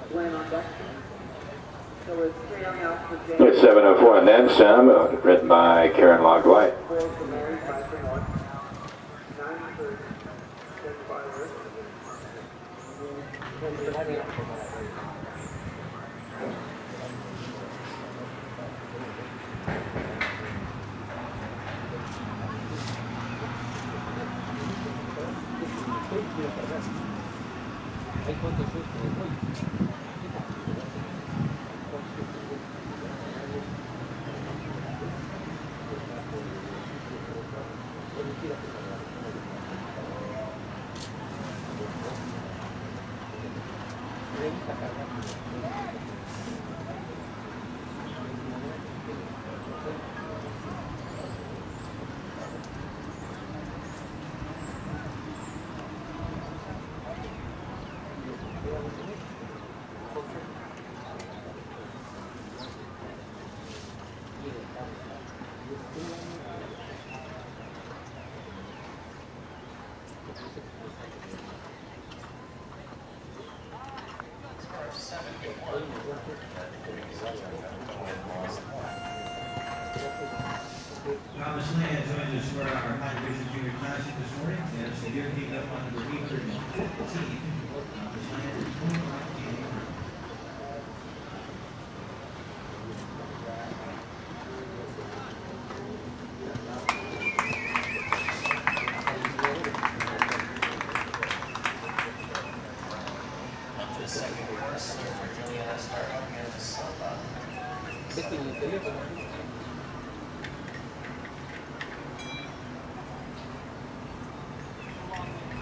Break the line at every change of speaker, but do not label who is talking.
It's 7:04 and then some, written by Karen Log White.
Thomas Land joins us for our High Division Junior Classic this morning. As the year came up on number 815, Thomas Land is 25 games.
Second course for Juliana Startup here in the Slumba.